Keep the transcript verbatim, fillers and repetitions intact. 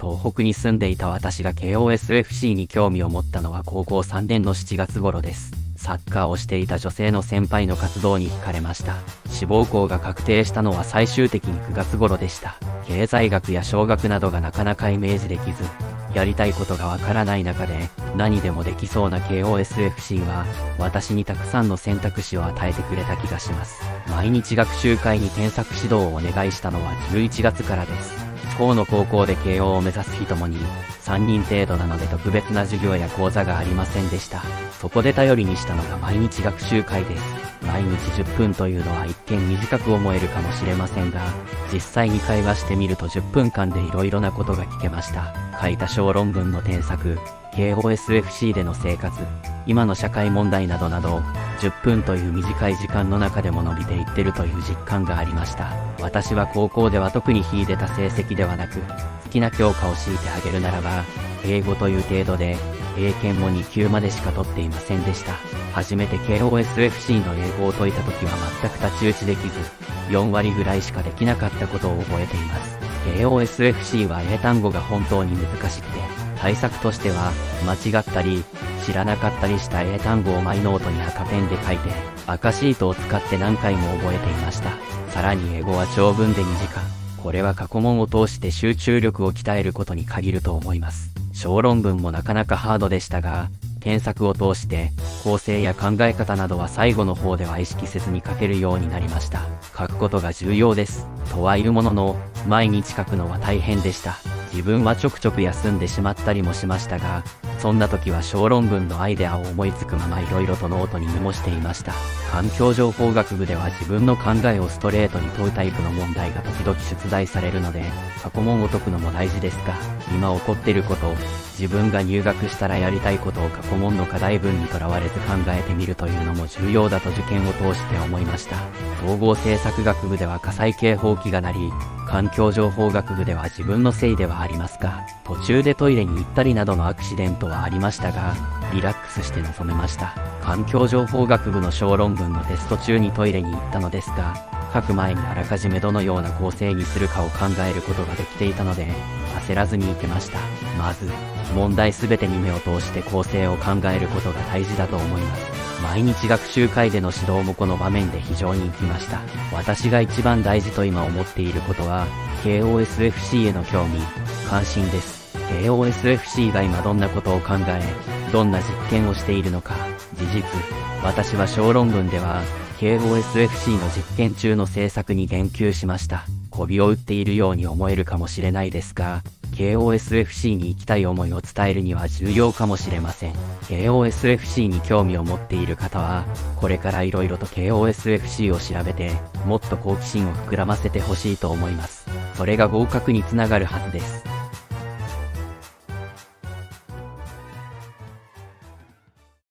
東北に住んでいた私が ケーオーエスエフシー に興味を持ったのは高校さんねんのしちがつ頃です。サッカーをしていた女性の先輩の活動に惹かれました。志望校が確定したのは最終的にくがつ頃でした。経済学や小学などがなかなかイメージできず、やりたいことがわからない中で、何でもできそうな ケーオーエスエフシー は、私にたくさんの選択肢を与えてくれた気がします。毎日学習会に添削指導をお願いしたのはじゅういちがつからです。地方の高校で慶応を目指す人もに、さんにん程度なので特別な授業や講座がありませんでした。そこで頼りにしたのが毎日学習会です。毎日じゅっぷんというのは一見短く思えるかもしれませんが、実際に会話してみるとじゅっぷんかんで色々なことが聞けました。書いた小論文の添削、ケーオーエスエフシー での生活、今の社会問題などなど、じゅっぷんという短い時間の中でも伸びていってるという実感がありました。私は高校では特に秀でた成績ではなく、好きな教科を強いてあげるならば、英語という程度で、英検もにきゅうまでしか取っていませんでした。初めて ケーオーエスエフシー の英語を解いた時は全く太刀打ちできず、よんわりぐらいしかできなかったことを覚えています。ケーオーエスエフシー は英単語が本当に難しくて、対策としては、間違ったり、知らなかったりした英単語をマイノートに赤ペンで書いて、赤シートを使って何回も覚えていました。さらに英語は長文でにじかん。これは過去問を通して集中力を鍛えることに限ると思います。小論文もなかなかハードでしたが、添削を通して、構成や考え方などは最後の方では意識せずに書けるようになりました。書くことが重要です。とはいうものの、毎日書くのは大変でした。自分はちょくちょく休んでしまったりもしましたが、そんな時は小論文のアイデアを思いつくまま色々とノートにメモしていました。環境情報学部では自分の考えをストレートに問うタイプの問題が時々出題されるので、過去問を解くのも大事ですが、今起こっていることを、自分が入学したらやりたいことを過去問の課題文にとらわれず考えてみるというのも重要だと受験を通して思いました。統合政策学部では火災警報器が鳴り、環境情報学部では自分のせいではありますが、途中でトイレに行ったりなどのアクシデントはありましたが、リラックスして臨めました。環境情報学部の小論文のテスト中にトイレに行ったのですが、書く前にあらかじめどのような構成にするかを考えることができていたので、焦らずにいけました。まず、問題すべてに目を通して構成を考えることが大事だと思います。毎日学習会での指導もこの場面で非常に生きました。私が一番大事と今思っていることは、ケーオーエスエフシー への興味、関心です。ケーオーエスエフシー が今どんなことを考え、どんな実験をしているのか、事実、私は小論文では、ケーオーエスエフシー の実験中の制作に言及しました。媚びを打っているように思えるかもしれないですが、ケーオーエスエフシー に行きたい思いを伝えるには重要かもしれません。ケーオーエスエフシー に興味を持っている方は、これから色々と ケーオーエスエフシー を調べて、もっと好奇心を膨らませてほしいと思います。それが合格につながるはずです。